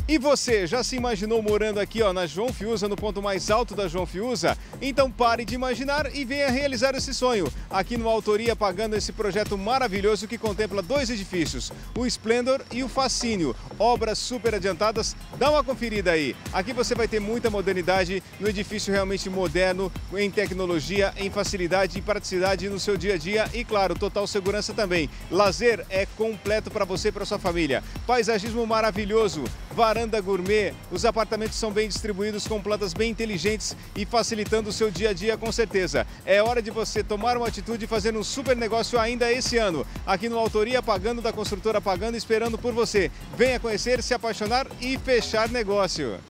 E você, já se imaginou morando aqui na João Fiuza, no ponto mais alto da João Fiuza? Então pare de imaginar e venha realizar esse sonho. Aqui no Autoria, pagando esse projeto maravilhoso que contempla dois edifícios, o Splendor e o Fascínio. Obras super adiantadas, dá uma conferida aí. Aqui você vai ter muita modernidade, no edifício realmente moderno, em tecnologia, em facilidade e praticidade no seu dia a dia e, claro, total segurança também. Lazer é completo para você e para sua família. Paisagismo maravilhoso, varanda gourmet, os apartamentos são bem distribuídos com plantas bem inteligentes e facilitando o seu dia a dia com certeza. É hora de você tomar uma atitude e fazer um super negócio ainda esse ano. Aqui no Autoria, pagando da construtora Pagando, esperando por você. Venha conhecer, se apaixonar e fechar negócio.